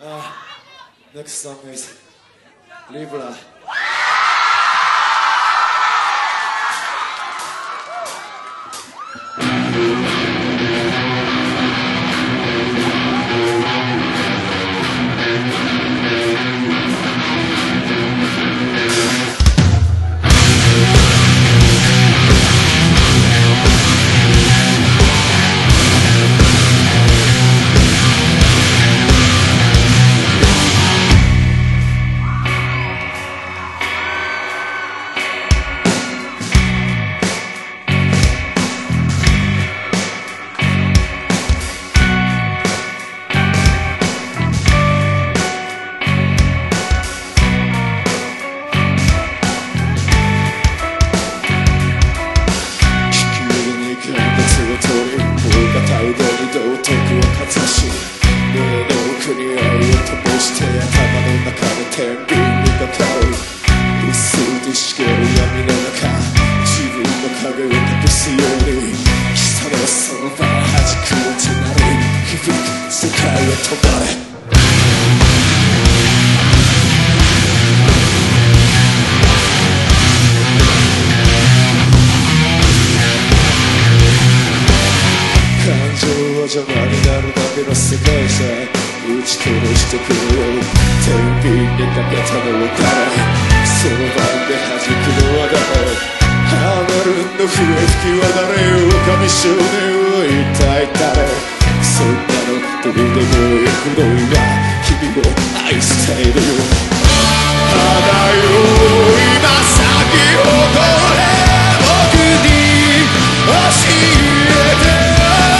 Next song is Libra.邪魔になるだけの世界さ打ち殺してくれよ天秤にかけたのは誰その場で弾くのは誰離るの笛吹きは誰よ狼少年は一体誰そんなのどうでもいいくのいが君を愛しているよただよ今先ほど僕に教えて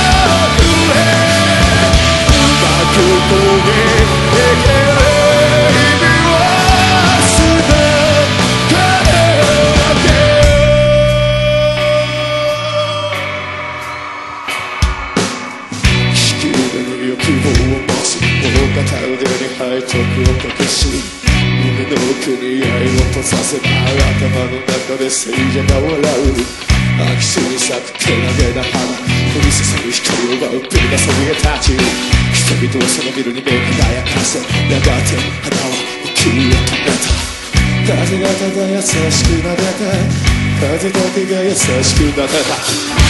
ここに生きる意味は全てだけ地球の欲望を持ち物語に背徳を隠し夢の奥に愛を閉ざせば頭の中で聖者が笑う空き巣に咲く手投げな花降り注ぐ光を奪うビルがそびえ立ち人々はそのビルに目を輝かせやがて花は息を止めた風がただ優しく撫でた風だけが優しく撫でた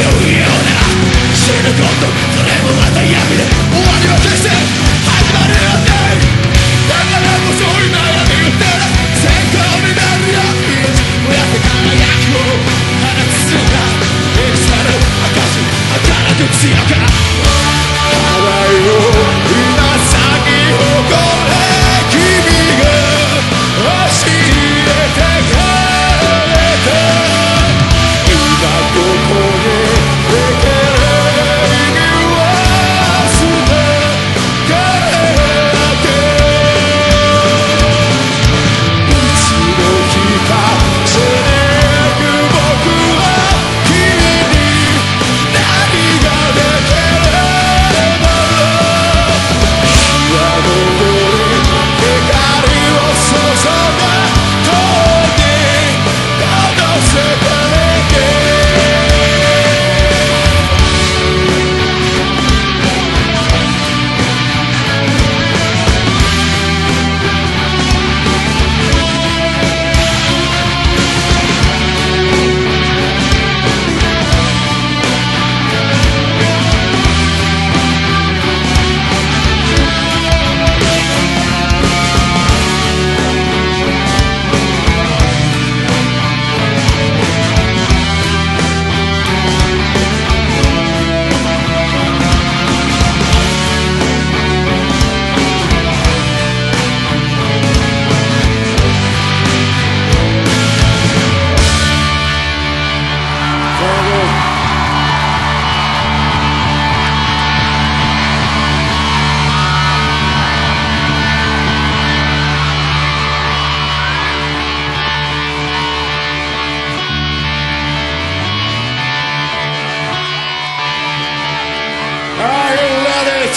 それもまた闇で終わりは決して始まるよ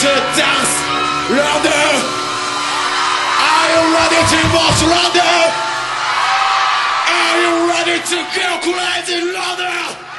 to dance, London? Are you ready to march, London? Are you ready to go crazy, London?